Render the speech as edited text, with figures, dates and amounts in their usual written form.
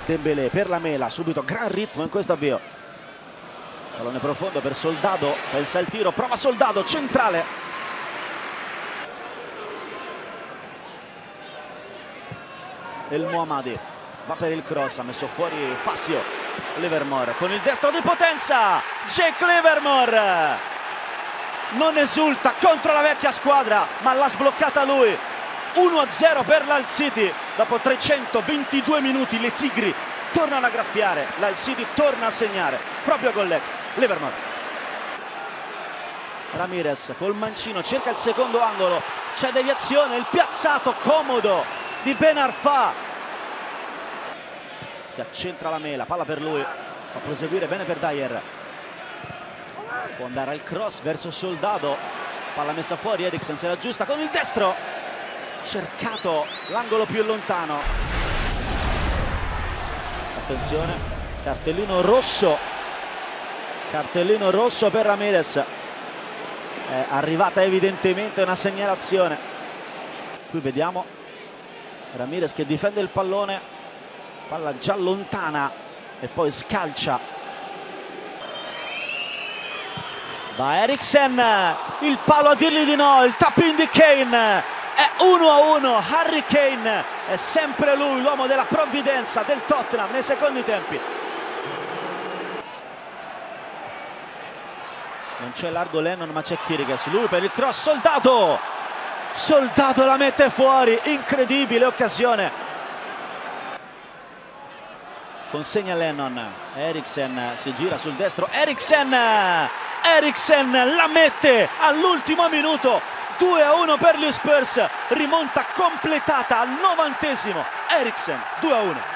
Dembélé per la Mela, subito gran ritmo in questo avvio. Pallone profondo per Soldado, pensa il tiro, prova Soldado, centrale. El Mohammadi va per il cross, ha messo fuori Fazio. Livermore con il destro di potenza, Jake Livermore non esulta contro la vecchia squadra, ma l'ha sbloccata lui. 1-0 per l'Hull City. Dopo 322 minuti le Tigri tornano a graffiare, l'Hull City torna a segnare proprio con l'ex Livermore. Ramirez col mancino cerca il secondo angolo, c'è deviazione, il piazzato comodo di Ben Arfa. Si accentra la Mela, palla per lui, fa proseguire bene per Dyer. Può andare al cross verso Soldado, palla messa fuori, Eriksen se la aggiusta con il destro, cercato l'angolo più lontano. Attenzione, cartellino rosso per Ramirez. È arrivata evidentemente una segnalazione. Qui vediamo Ramirez che difende il pallone, palla già lontana e poi scalcia. Va Eriksen, il palo a dirgli di no, il tap-in di Kane, è 1-1, Harry Kane è sempre lui, l'uomo della provvidenza del Tottenham nei secondi tempi. Non c'è largo Lennon ma c'è Chiriches, lui per il cross, Soldado la mette fuori, incredibile occasione. Consegna Lennon, Eriksen si gira sul destro, Eriksen la mette all'ultimo minuto, 2-1 per gli Spurs, rimonta completata al 90°, Eriksen 2-1.